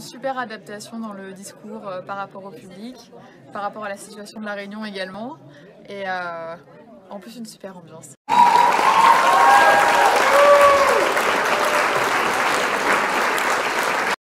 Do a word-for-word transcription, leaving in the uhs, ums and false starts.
super adaptation dans le discours euh, par rapport au public, par rapport à la situation de la Réunion également, et euh, en plus une super ambiance.